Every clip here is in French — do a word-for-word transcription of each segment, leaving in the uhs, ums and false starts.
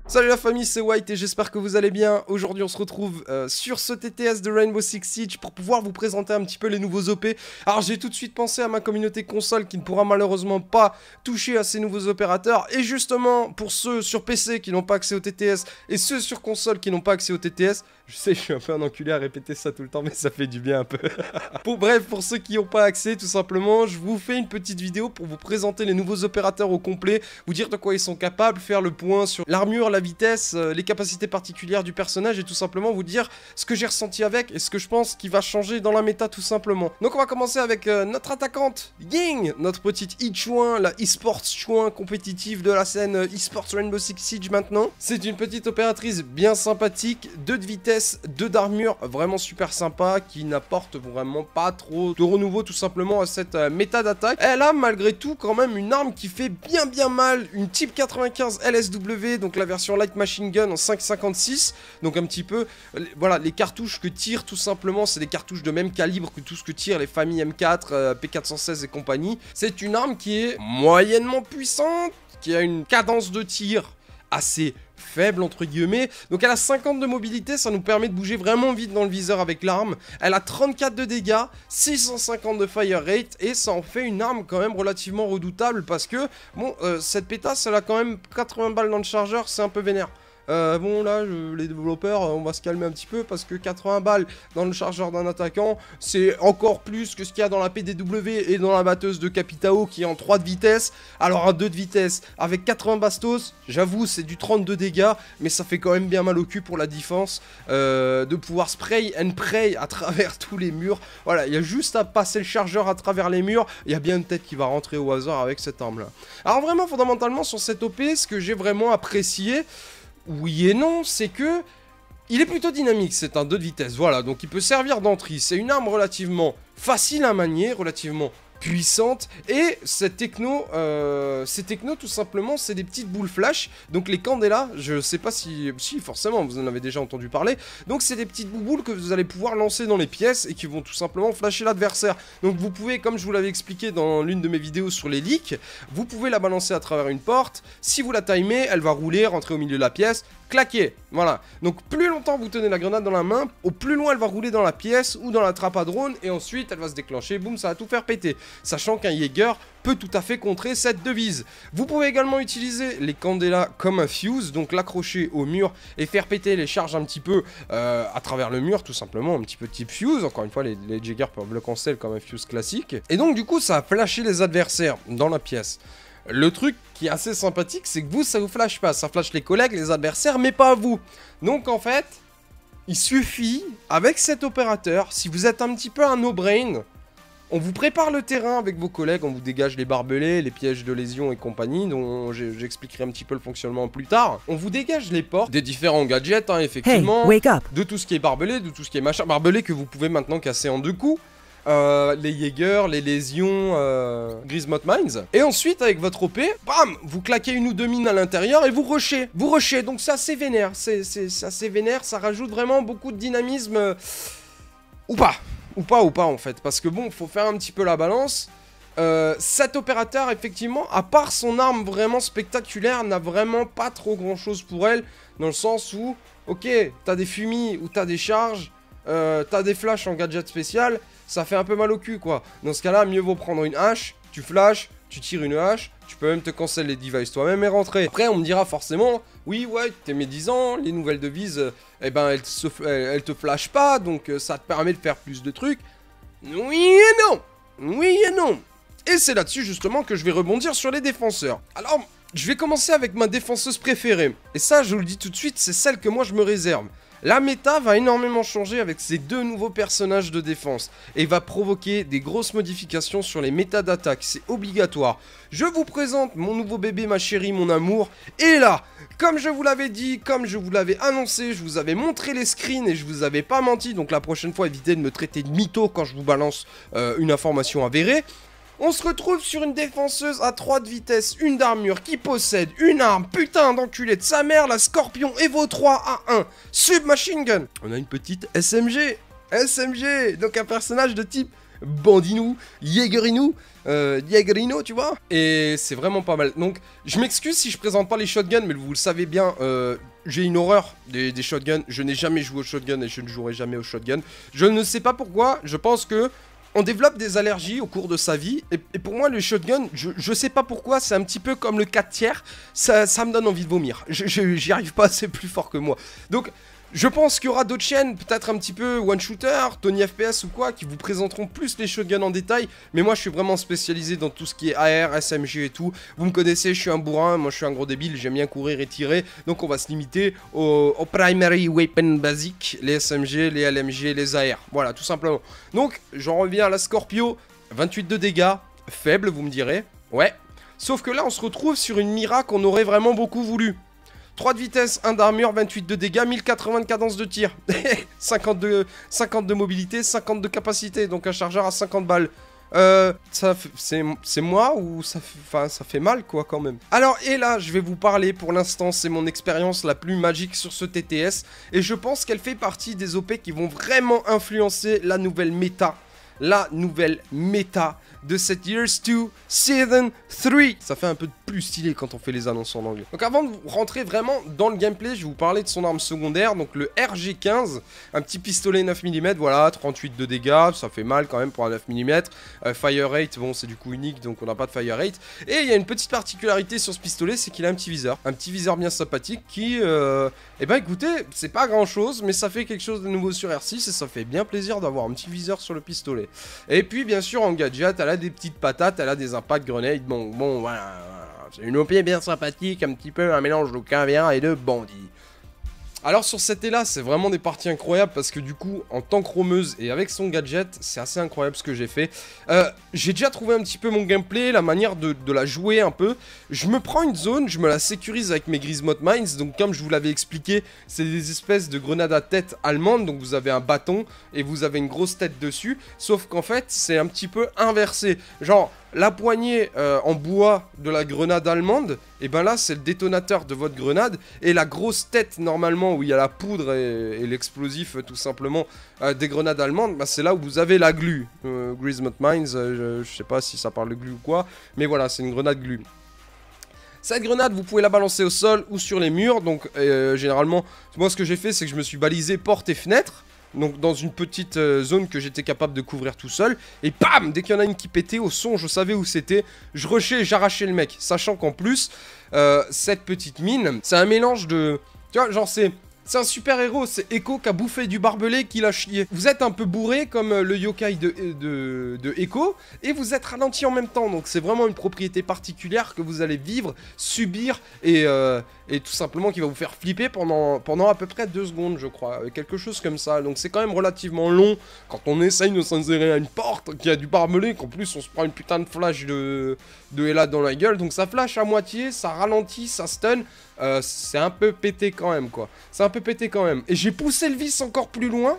Salut la famille, c'est White et j'espère que vous allez bien. Aujourd'hui on se retrouve euh, sur ce T T S de Rainbow Six Siege pour pouvoir vous présenter un petit peu les nouveaux O P. Alors j'ai tout de suite pensé à ma communauté console qui ne pourra malheureusement pas toucher à ces nouveaux opérateurs. Et justement pour ceux sur P C qui n'ont pas accès au T T S et ceux sur console qui n'ont pas accès au T T S, je sais je suis un peu un enculé à répéter ça tout le temps mais ça fait du bien un peu. Pour bref, pour ceux qui n'ont pas accès tout simplement, je vous fais une petite vidéo pour vous présenter les nouveaux opérateurs au complet, vous dire de quoi ils sont capables, faire le point sur l'armure, la vitesse, euh, les capacités particulières du personnage et tout simplement vous dire ce que j'ai ressenti avec et ce que je pense qui va changer dans la méta tout simplement. Donc on va commencer avec euh, notre attaquante Ying, notre petite e-chouin, la e-sports chouin compétitive de la scène euh, e-sports Rainbow Six Siege maintenant. C'est une petite opératrice bien sympathique, deux de vitesse, deux d'armure, vraiment super sympa, qui n'apporte vraiment pas trop de renouveau tout simplement à cette euh, méta d'attaque. Elle a malgré tout quand même une arme qui fait bien bien mal, une type quatre-vingt-quinze L S W, donc la version Light Machine Gun en cinq cinquante-six, donc un petit peu, euh, voilà, les cartouches que tire tout simplement, c'est des cartouches de même calibre que tout ce que tirent les familles M quatre, euh, P quatre cent seize et compagnie. C'est une arme qui est moyennement puissante, qui a une cadence de tir assez faible entre guillemets, donc elle a cinquante de mobilité, ça nous permet de bouger vraiment vite dans le viseur avec l'arme. Elle a trente-quatre de dégâts, six cent cinquante de fire rate et ça en fait une arme quand même relativement redoutable parce que bon, euh, cette pétasse elle a quand même quatre-vingts balles dans le chargeur, c'est un peu vénère. Euh, bon là, je, les développeurs, on va se calmer un petit peu parce que quatre-vingts balles dans le chargeur d'un attaquant, c'est encore plus que ce qu'il y a dans la P D W et dans la batteuse de Capitao qui est en trois de vitesse. Alors un deux de vitesse avec quatre-vingts bastos, j'avoue c'est du trente-deux dégâts, mais ça fait quand même bien mal au cul pour la défense euh, de pouvoir spray and pray à travers tous les murs. Voilà, il y a juste à passer le chargeur à travers les murs, il y a bien une tête qui va rentrer au hasard avec cette arme là. Alors vraiment fondamentalement sur cette O P, ce que j'ai vraiment apprécié, oui et non, c'est que il est plutôt dynamique, c'est un deux de vitesse, voilà, donc il peut servir d'entrée, c'est une arme relativement facile à manier, relativement puissante, et cette techno, euh, ces techno tout simplement, c'est des petites boules flash, donc les candela, je sais pas si, si forcément, vous en avez déjà entendu parler, donc c'est des petites boules que vous allez pouvoir lancer dans les pièces, et qui vont tout simplement flasher l'adversaire, donc vous pouvez, comme je vous l'avais expliqué dans l'une de mes vidéos sur les leaks, vous pouvez la balancer à travers une porte, si vous la timez, elle va rouler, rentrer au milieu de la pièce, claquer, voilà, donc plus longtemps vous tenez la grenade dans la main, au plus loin elle va rouler dans la pièce, ou dans la trappe à drone, et ensuite elle va se déclencher, boum, ça va tout faire péter. Sachant qu'un Jäger peut tout à fait contrer cette devise. Vous pouvez également utiliser les candela comme un fuse, donc l'accrocher au mur et faire péter les charges un petit peu euh, à travers le mur, tout simplement, un petit peu type fuse. Encore une fois, les, les Jäger peuvent le cancel comme un fuse classique. Et donc du coup, ça a flashé les adversaires dans la pièce. Le truc qui est assez sympathique, c'est que vous, ça vous flash pas. Ça flash les collègues, les adversaires, mais pas vous. Donc en fait, il suffit, avec cet opérateur, si vous êtes un petit peu un no-brain, on vous prépare le terrain avec vos collègues, on vous dégage les barbelés, les pièges de lésion et compagnie, dont j'expliquerai un petit peu le fonctionnement plus tard. On vous dégage les portes des différents gadgets, hein, effectivement, hey, wake up. de tout ce qui est barbelé, de tout ce qui est machin. Barbelé que vous pouvez maintenant casser en deux coups. Euh, les Jäger, les lésions, euh, Grismot Mines. Et ensuite, avec votre O P, bam, vous claquez une ou deux mines à l'intérieur et vous rushez. Vous rushez, donc c'est assez vénère. C'est assez vénère, ça rajoute vraiment beaucoup de dynamisme. Euh, ou pas. Ou pas, ou pas en fait. Parce que bon, faut faire un petit peu la balance. Euh, cet opérateur, effectivement, à part son arme vraiment spectaculaire, n'a vraiment pas trop grand chose pour elle. Dans le sens où, ok, t'as des fumis ou t'as des charges, euh, t'as des flashs en gadget spécial, ça fait un peu mal au cul quoi. Dans ce cas-là, mieux vaut prendre une hache, tu flashes, tu tires une hache, tu peux même te cancel les devices toi-même et rentrer. Après, on me dira forcément, oui, ouais, t'es médisant, les nouvelles devises, euh, eh ben, elles, se, elles, elles te flashent pas, donc euh, ça te permet de faire plus de trucs. Oui et non. Oui et non. Et c'est là-dessus, justement, que je vais rebondir sur les défenseurs. Alors, je vais commencer avec ma défenseuse préférée. Et ça, je vous le dis tout de suite, c'est celle que moi, je me réserve. La méta va énormément changer avec ces deux nouveaux personnages de défense et va provoquer des grosses modifications sur les méta d'attaque, c'est obligatoire. Je vous présente mon nouveau bébé, ma chérie, mon amour, et là, comme je vous l'avais dit, comme je vous l'avais annoncé, je vous avais montré les screens et je vous avais pas menti, donc la prochaine fois, évitez de me traiter de mytho quand je vous balance euh, une information avérée. On se retrouve sur une défenseuse à trois de vitesse, une d'armure, qui possède une arme, putain d'enculé de sa mère, la Scorpion Evo trois A un, Submachine Gun. On a une petite S M G, S M G, donc un personnage de type Bandinou, Jägerinou, euh, Jägerino, tu vois. Et c'est vraiment pas mal. Donc, je m'excuse si je présente pas les shotguns, mais vous le savez bien, euh, j'ai une horreur des, des shotguns. Je n'ai jamais joué au shotgun et je ne jouerai jamais au shotgun. Je ne sais pas pourquoi, je pense que on développe des allergies au cours de sa vie, et, et pour moi le shotgun, je, je sais pas pourquoi, c'est un petit peu comme le quatre tiers, ça, ça me donne envie de vomir, je, je, j'y arrive pas, c'est plus fort que moi. Donc je pense qu'il y aura d'autres chaînes, peut-être un petit peu One Shooter, Tony F P S ou quoi, qui vous présenteront plus les shotguns en détail, mais moi je suis vraiment spécialisé dans tout ce qui est A R, S M G et tout. Vous me connaissez, je suis un bourrin, moi je suis un gros débile, j'aime bien courir et tirer, donc on va se limiter aux, aux primary weapon basiques, les S M G, les L M G, les A R, voilà tout simplement. Donc j'en reviens à la Scorpio, vingt-huit de dégâts, faible vous me direz, ouais, sauf que là on se retrouve sur une Mira qu'on aurait vraiment beaucoup voulu. trois de vitesse, un d'armure, vingt-huit de dégâts, mille quatre-vingts de cadence de tir. cinquante-deux, cinquante de mobilité, cinquante de capacité, donc un chargeur à cinquante balles. Euh, ça c'est moi ou ça, ça fait mal quoi quand même. Alors et là je vais vous parler, pour l'instant c'est mon expérience la plus magique sur ce T T S. Et je pense qu'elle fait partie des O P qui vont vraiment influencer la nouvelle méta. La nouvelle méta de cette Years deux Season trois. Ça fait un peu plus stylé quand on fait les annonces en anglais. Donc avant de rentrer vraiment dans le gameplay, je vais vous parler de son arme secondaire, donc le R G quinze, un petit pistolet neuf millimètres, voilà, trente-huit de dégâts, ça fait mal quand même pour un neuf millimètres. Euh, fire rate, bon c'est du coup unique, donc on n'a pas de fire rate. Et il y a une petite particularité sur ce pistolet, c'est qu'il a un petit viseur, un petit viseur bien sympathique qui, euh, eh ben écoutez, c'est pas grand chose, mais ça fait quelque chose de nouveau sur R six et ça fait bien plaisir d'avoir un petit viseur sur le pistolet. Et puis bien sûr en gadget, elle a des petites patates, elle a des impact grenades, bon, bon voilà, c'est une O P bien sympathique, un petit peu un mélange de caviar et de bandit. Alors sur cette là, c'est vraiment des parties incroyables parce que du coup, en tant que romeuse et avec son gadget, c'est assez incroyable ce que j'ai fait. Euh, j'ai déjà trouvé un petit peu mon gameplay, la manière de, de la jouer un peu. Je me prends une zone, je me la sécurise avec mes Grismot Mines, donc comme je vous l'avais expliqué, c'est des espèces de grenades à tête allemandes, donc vous avez un bâton et vous avez une grosse tête dessus, sauf qu'en fait, c'est un petit peu inversé. Genre, la poignée euh, en bois de la grenade allemande, et ben là c'est le détonateur de votre grenade, et la grosse tête normalement où il y a la poudre et, et l'explosif tout simplement euh, des grenades allemandes, bah, c'est là où vous avez la glu. Euh, Grismot Mines, euh, je, je sais pas si ça parle de glu ou quoi, mais voilà, c'est une grenade glu. Cette grenade, vous pouvez la balancer au sol ou sur les murs, donc euh, généralement, moi ce que j'ai fait c'est que je me suis balisé porte et fenêtre. Donc dans une petite euh, zone que j'étais capable de couvrir tout seul. Et bam, dès qu'il y en a une qui pétait, au son je savais où c'était. Je rushais et j'arrachais le mec. Sachant qu'en plus, euh, cette petite mine, c'est un mélange de... Tu vois, genre c'est... C'est un super héros, c'est Echo qui a bouffé du barbelé qui l'a chié. Vous êtes un peu bourré comme le yokai de, de, de Echo, et vous êtes ralenti en même temps. Donc c'est vraiment une propriété particulière que vous allez vivre, subir, et, euh, et tout simplement qui va vous faire flipper pendant, pendant à peu près deux secondes, je crois. Quelque chose comme ça. Donc c'est quand même relativement long quand on essaye de s'insérer à une porte qui a du barbelé, qu'en plus on se prend une putain de flash de, de Ella dans la gueule. Donc ça flash à moitié, ça ralentit, ça stun. Euh, c'est un peu pété quand même quoi. C'est un peu pété quand même. Et j'ai poussé le vice encore plus loin.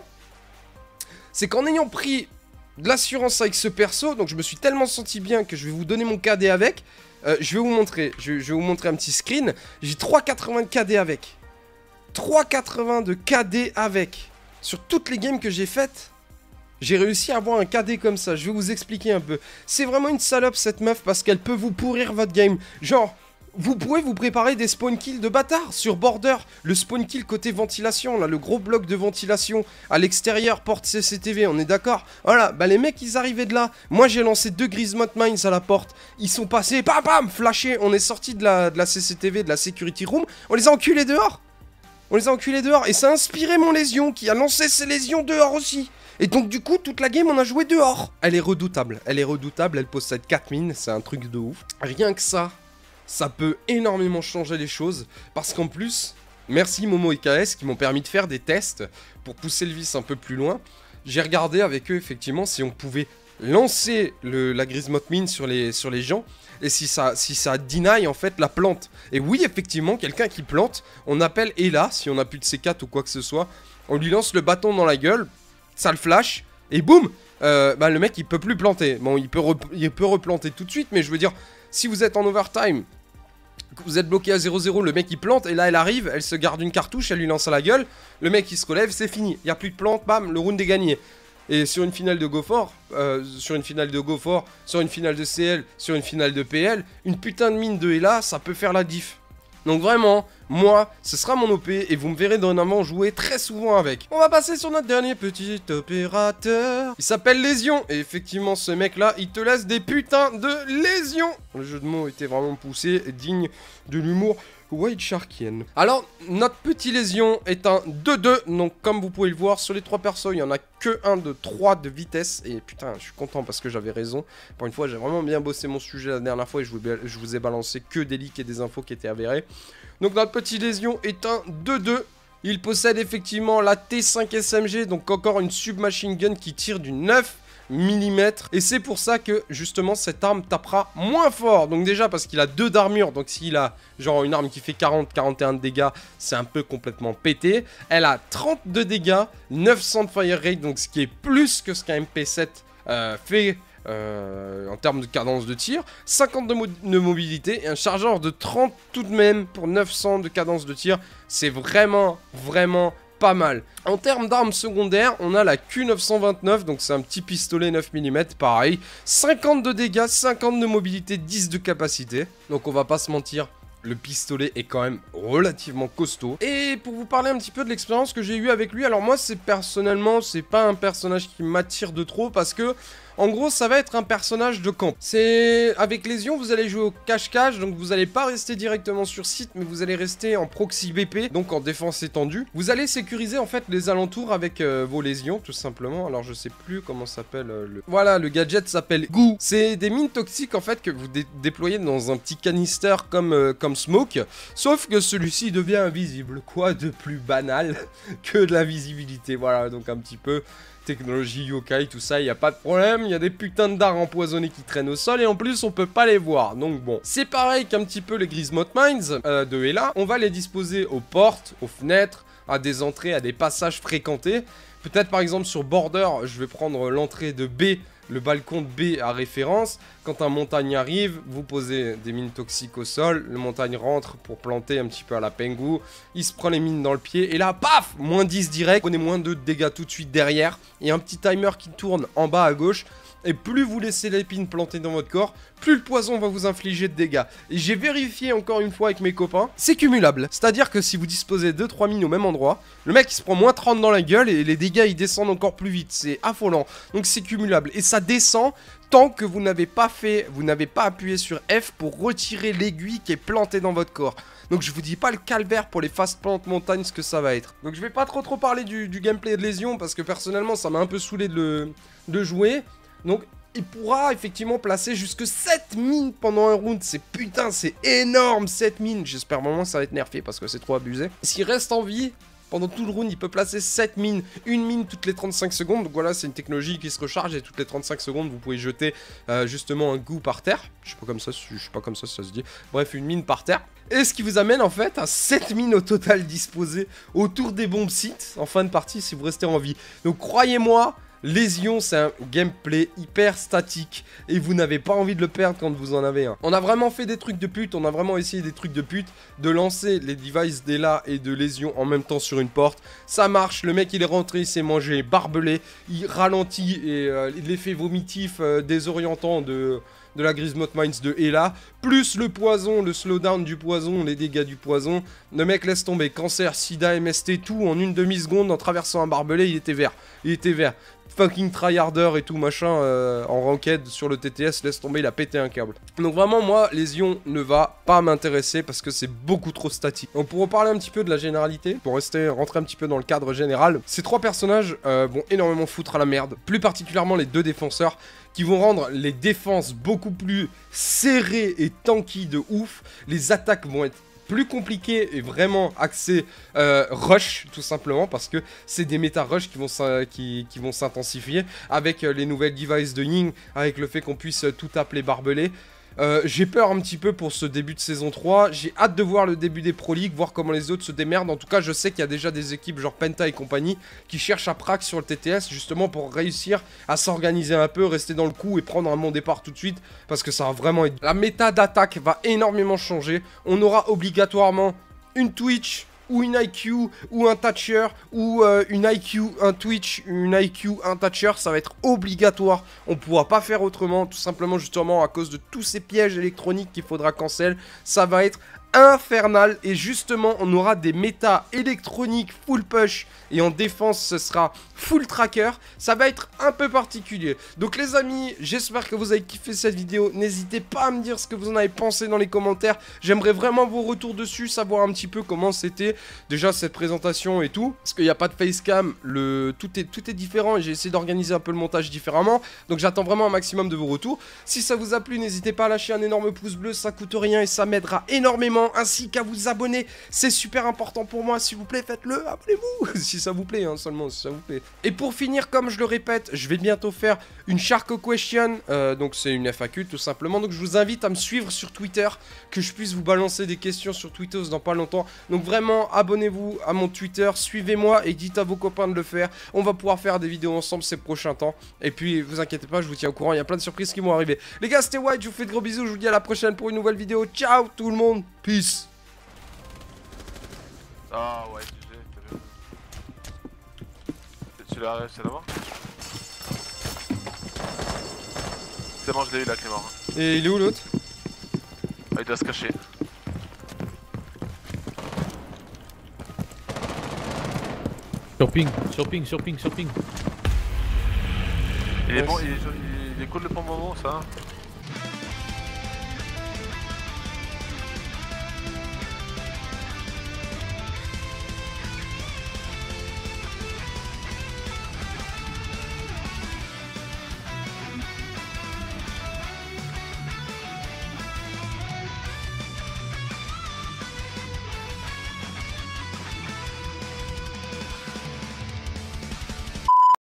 C'est qu'en ayant pris de l'assurance avec ce perso, donc je me suis tellement senti bien que je vais vous donner mon K D avec. Euh, je vais vous montrer, je, je vais vous montrer un petit screen. J'ai trois quatre-vingts de K D avec. trois quatre-vingts de K D avec. Sur toutes les games que j'ai faites, j'ai réussi à avoir un K D comme ça. Je vais vous expliquer un peu. C'est vraiment une salope cette meuf parce qu'elle peut vous pourrir votre game. Genre... Vous pouvez vous préparer des spawn kills de bâtards sur Border, le spawn kill côté ventilation, là, le gros bloc de ventilation à l'extérieur, porte C C T V, on est d'accord? Voilà, bah les mecs ils arrivaient de là, moi j'ai lancé deux Grismot Mines à la porte, ils sont passés, bam bam, flashés, on est sorti de la, de la C C T V, de la security room, on les a enculés dehors. On les a enculés dehors, et ça a inspiré mon lésion qui a lancé ses lésions dehors aussi. Et donc du coup, toute la game, on a joué dehors. Elle est redoutable, elle est redoutable, elle possède quatre mines, c'est un truc de ouf. Rien que ça... Ça peut énormément changer les choses, parce qu'en plus, merci Momo et K S qui m'ont permis de faire des tests pour pousser le vice un peu plus loin. J'ai regardé avec eux effectivement si on pouvait lancer le, la Grismot Mine sur les, sur les gens, et si ça, si ça deny en fait la plante. Et oui, effectivement, quelqu'un qui plante, on appelle Ella, si on n'a plus de C quatre ou quoi que ce soit, on lui lance le bâton dans la gueule, ça le flash, et boum, euh, bah, le mec il peut plus planter. Bon, il peut, il peut replanter tout de suite, mais je veux dire, si vous êtes en overtime, vous êtes bloqué à zéro zéro, le mec il plante, et là elle arrive, elle se garde une cartouche, elle lui lance à la gueule, le mec il se relève, c'est fini, il n'y a plus de plante, bam, le round est gagné. Et sur une finale de GoFort, euh, sur une finale de GoFort, sur une finale de C L, sur une finale de P L, une putain de mine de Ela, ça peut faire la diff. Donc vraiment, moi, ce sera mon O P et vous me verrez dorénavant jouer très souvent avec. On va passer sur notre dernier petit opérateur. Il s'appelle Lésion. Et effectivement, ce mec-là, il te laisse des putains de lésions. Le jeu de mots était vraiment poussé, digne de l'humour White Sharkienne. Alors, notre petit Lésion est un deux deux, donc comme vous pouvez le voir, sur les trois persos, il n'y en a que un de trois de vitesse, et putain, je suis content parce que j'avais raison. Pour une fois, j'ai vraiment bien bossé mon sujet la dernière fois, et je vous, je vous ai balancé que des leaks et des infos qui étaient avérées. Donc notre petit Lésion est un deux deux. Il possède effectivement la T cinq S M G, donc encore une submachine gun qui tire du neuf millimètres, et c'est pour ça que justement cette arme tapera moins fort. Donc déjà parce qu'il a deux d'armure, donc s'il a genre une arme qui fait quarante à quarante et un de dégâts, c'est un peu complètement pété. Elle a trente-deux dégâts, neuf cents de fire rate, donc ce qui est plus que ce qu'un M P sept euh, fait euh, en termes de cadence de tir, cinquante de, mo de mobilité et un chargeur de trente tout de même pour neuf cents de cadence de tir. C'est vraiment vraiment pas mal. En termes d'armes secondaires, on a la Q neuf cent vingt-neuf, donc c'est un petit pistolet neuf millimètres, pareil. cinquante de dégâts, cinquante de mobilité, dix de capacité. Donc on va pas se mentir, le pistolet est quand même relativement costaud. Et pour vous parler un petit peu de l'expérience que j'ai eue avec lui, alors moi c'est personnellement, c'est pas un personnage qui m'attire de trop parce que en gros, ça va être un personnage de camp. C'est avec Lésion, vous allez jouer au cache-cache, donc vous allez pas rester directement sur site, mais vous allez rester en proxy B P, donc en défense étendue. Vous allez sécuriser en fait les alentours avec euh, vos lésions, tout simplement. Alors je sais plus comment s'appelle euh, le... Voilà, le gadget s'appelle Goo. C'est des mines toxiques en fait que vous dé déployez dans un petit canister comme, euh, comme Smoke, sauf que celui-ci devient invisible. Quoi de plus banal que de la visibilité, voilà, donc un petit peu... technologie yokai, tout ça, il n'y a pas de problème, il y a des putains de dards empoisonnés qui traînent au sol et en plus on peut pas les voir, donc bon. C'est pareil qu'un petit peu les Grismoth Mines euh, de Ela, on va les disposer aux portes, aux fenêtres, à des entrées, à des passages fréquentés. Peut-être par exemple sur Border, je vais prendre l'entrée de B, le balcon de B à référence. Quand un montagne arrive, vous posez des mines toxiques au sol, le montagne rentre pour planter un petit peu à la Pengu, il se prend les mines dans le pied, et là, paf, moins dix direct, prenez moins deux de dégâts tout de suite derrière, et un petit timer qui tourne en bas à gauche, et plus vous laissez l'épine planter dans votre corps, plus le poison va vous infliger de dégâts. Et j'ai vérifié encore une fois avec mes copains, c'est cumulable. C'est-à-dire que si vous disposez deux trois mines au même endroit, le mec il se prend moins trente dans la gueule et les dégâts ils descendent encore plus vite. C'est affolant. Donc c'est cumulable. Et ça descend tant que vous n'avez pas fait, vous n'avez pas appuyé sur F pour retirer l'aiguille qui est plantée dans votre corps. Donc je vous dis pas le calvaire pour les fast plant montagnes ce que ça va être. Donc je vais pas trop trop parler du, du gameplay de Lésion parce que personnellement ça m'a un peu saoulé de le de jouer. Donc, il pourra effectivement placer jusque sept mines pendant un round. C'est putain, c'est énorme, sept mines. J'espère vraiment que ça va être nerfé parce que c'est trop abusé. S'il reste en vie, pendant tout le round, il peut placer sept mines. Une mine toutes les trente-cinq secondes. Donc voilà, c'est une technologie qui se recharge et toutes les trente-cinq secondes, vous pouvez jeter euh, justement un goût par terre. Je sais pas comme ça, je sais pas comme ça si ça se dit. Bref, une mine par terre. Et ce qui vous amène en fait à sept mines au total disposées autour des bombes sites en fin de partie si vous restez en vie. Donc croyez-moi, Lésion, c'est un gameplay hyper statique et vous n'avez pas envie de le perdre quand vous en avez un. On a vraiment fait des trucs de pute, on a vraiment essayé des trucs de pute, de lancer les devices d'Ela et de Lésion en même temps sur une porte. Ça marche, le mec il est rentré, il s'est mangé barbelé, il ralentit et euh, l'effet vomitif euh, désorientant de... de la Grismoth Mines de Ela, plus le poison, le slowdown du poison, les dégâts du poison. Le mec laisse tomber cancer, sida, M S T, tout en une demi-seconde en traversant un barbelé, il était vert. Il était vert. Fucking tryharder et tout machin euh, en ranked sur le T T S, laisse tomber, il a pété un câble. Donc vraiment moi, Lésion ne va pas m'intéresser parce que c'est beaucoup trop statique. Donc pour reparler un petit peu de la généralité, pour rester rentrer un petit peu dans le cadre général, ces trois personnages euh, vont énormément foutre à la merde, plus particulièrement les deux défenseurs, qui vont rendre les défenses beaucoup plus serrées et tanky de ouf. Les attaques vont être plus compliquées et vraiment axées euh, rush, tout simplement, parce que c'est des méta rush qui vont qui, qui vont s'intensifier avec euh, les nouvelles devices de Ying, avec le fait qu'on puisse euh, tout appeler barbelé. Euh, j'ai peur un petit peu pour ce début de saison trois, j'ai hâte de voir le début des Pro League, voir comment les autres se démerdent. En tout cas je sais qu'il y a déjà des équipes genre Penta et compagnie qui cherchent à prac sur le T T S justement pour réussir à s'organiser un peu, rester dans le coup et prendre un bon départ tout de suite, parce que ça va vraiment être... La méta d'attaque va énormément changer, on aura obligatoirement une Twitch ou une I Q, ou un Thatcher, ou euh, une I Q, un Twitch, une I Q, un Thatcher, ça va être obligatoire. On pourra pas faire autrement, tout simplement justement à cause de tous ces pièges électroniques qu'il faudra cancel. Ça va être infernal et justement on aura des méta électroniques full push et en défense ce sera full tracker. Ça va être un peu particulier. Donc les amis, j'espère que vous avez kiffé cette vidéo. N'hésitez pas à me dire ce que vous en avez pensé dans les commentaires. J'aimerais vraiment vos retours dessus, savoir un petit peu comment c'était déjà cette présentation et tout, parce qu'il n'y a pas de facecam, le... tout, est... tout est différent et j'ai essayé d'organiser un peu le montage différemment. Donc j'attends vraiment un maximum de vos retours. Si ça vous a plu, n'hésitez pas à lâcher un énorme pouce bleu, ça coûte rien et ça m'aidera énormément, ainsi qu'à vous abonner, c'est super important pour moi, s'il vous plaît faites-le, abonnez-vous, si ça vous plaît, hein, seulement si ça vous plaît. Et pour finir, comme je le répète, je vais bientôt faire une Shark Question, euh, donc c'est une F A Q tout simplement, donc je vous invite à me suivre sur Twitter, que je puisse vous balancer des questions sur Twitter dans pas longtemps, donc vraiment abonnez-vous à mon Twitter, suivez-moi et dites à vos copains de le faire, on va pouvoir faire des vidéos ensemble ces prochains temps, et puis vous inquiétez pas, je vous tiens au courant, il y a plein de surprises qui vont arriver. Les gars, c'était White, je vous fais de gros bisous, je vous dis à la prochaine pour une nouvelle vidéo, ciao tout le monde, peace. Ah ouais, G G, t'as vu. Tu l'as réussi à l'avoir? C'est bon, je l'ai eu là, Clément. Et il est où l'autre? Ah, il doit se cacher. Sur ping, sur ping, sur ping, sur ping. Il est bon, il est, il est cool le bon moment ça.